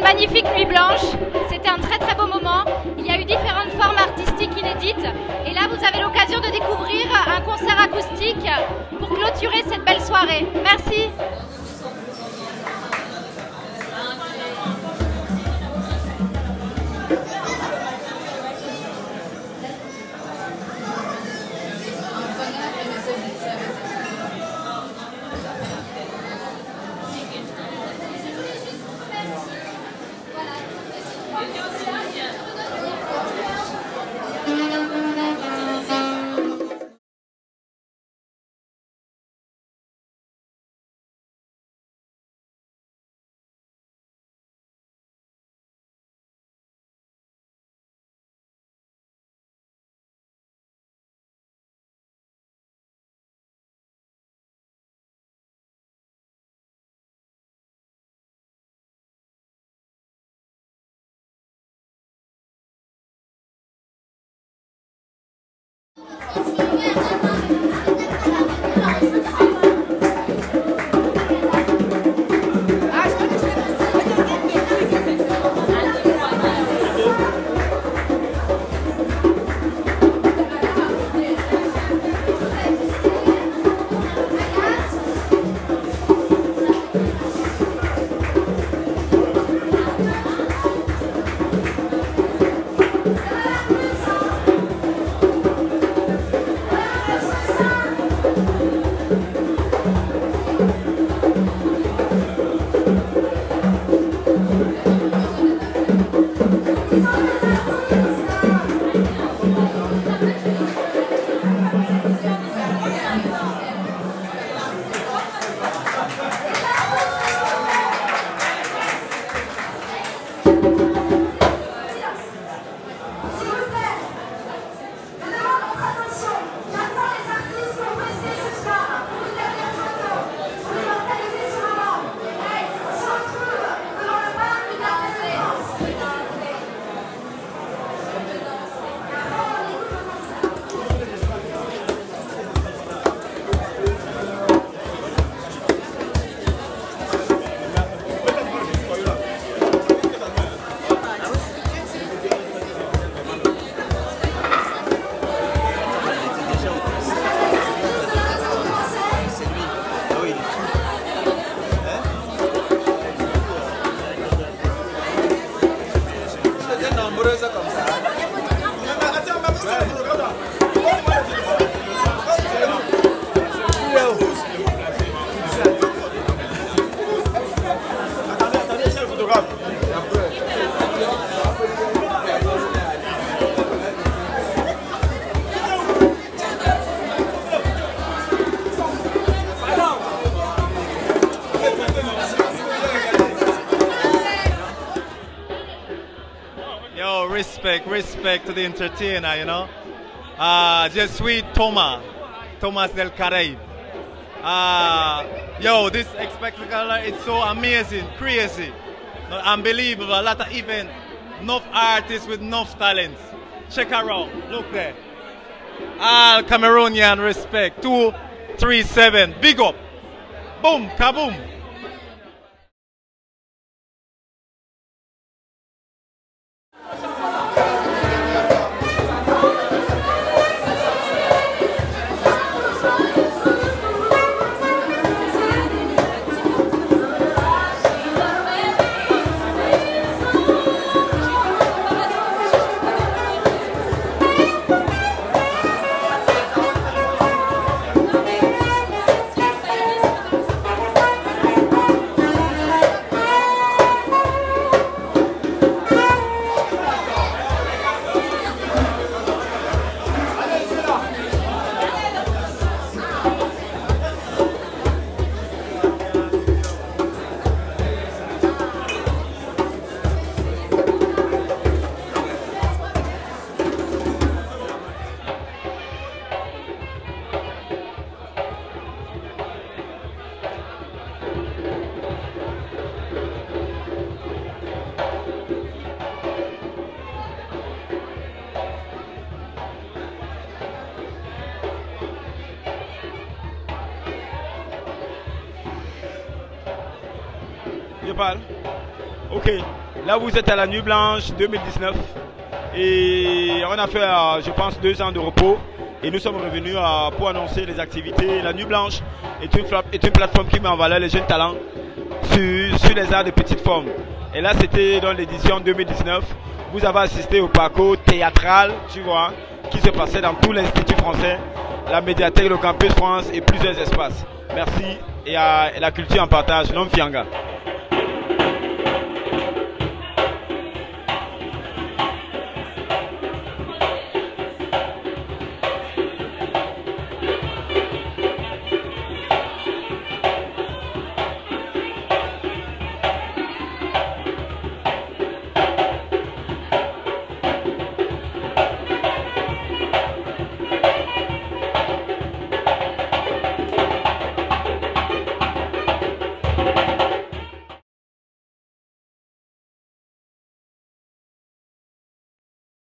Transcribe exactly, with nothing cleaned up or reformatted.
magnifique nuit blanche. C'était un très très beau moment. Il y a eu différentes formes artistiques inédites. Et là, vous avez l'occasion de découvrir un concert acoustique pour clôturer cette belle soirée. Merci. Respect, respect to the entertainer, you know. Uh, just sweet Thomas, Thomas del Caribe. Uh, yo, this spectacle is so amazing, crazy, unbelievable. A lot of event, enough artists with enough talents. Check around, look there. All Cameroonian respect. Two, three, seven. Big up. Boom, kaboom. You parle? Ok, là vous êtes à la Nuit Blanche deux mille dix-neuf et on a fait, euh, je pense, deux ans de repos et nous sommes revenus euh, pour annoncer les activités. La Nuit Blanche est une, est une plateforme qui met en valeur les jeunes talents sur, sur les arts de petite forme. Et là c'était dans l'édition deux mille dix-neuf. Vous avez assisté au parcours théâtral, tu vois, qui se passait dans tout l'Institut français, la médiathèque, le campus France et plusieurs espaces. Merci et à la culture en partage, l'homme Fianga.